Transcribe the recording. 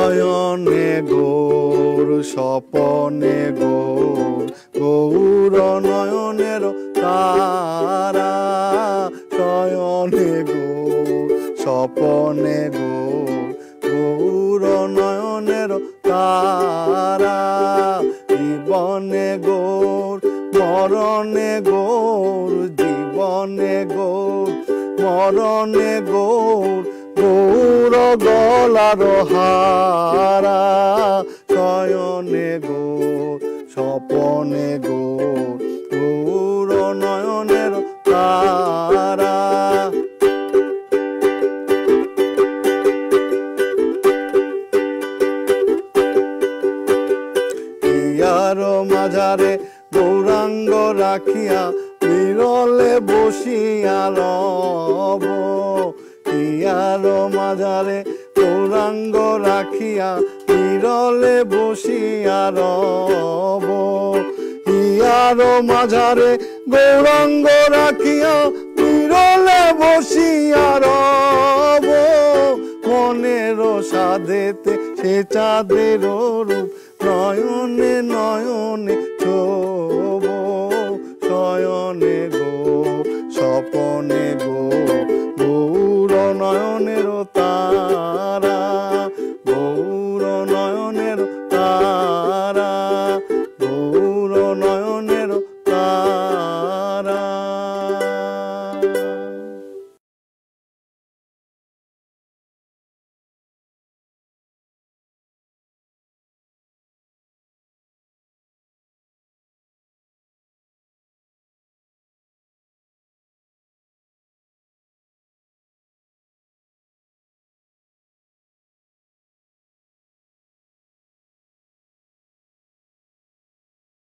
নয়নে গৌর স্বপনে গৌর গৌর নয়নের তারা শয়নে গৌর স্বপনে গৌর গৌর নয়নের তারা জীবনে গৌর মরণে গৌর জীবনে গৌর মরণে গৌর গৌর গলার হারা শয়নে গৌর স্বপনে গৌর গৌর নয়নের তারা ইয়ার মাঝারে গৌরাঙ্গ রাখিয়া বিরলে বসিয়া রব ইয়ার মাঝারে গৌরাঙ্গ রাখিয়া বিরলে বসিয়া রব ইয়ার মাঝারে গৌরাঙ্গ রাখিয়া বিরলে বসিয়া রব মনের সাধেতে সে চাঁদের রূপ নয়নে নয়নে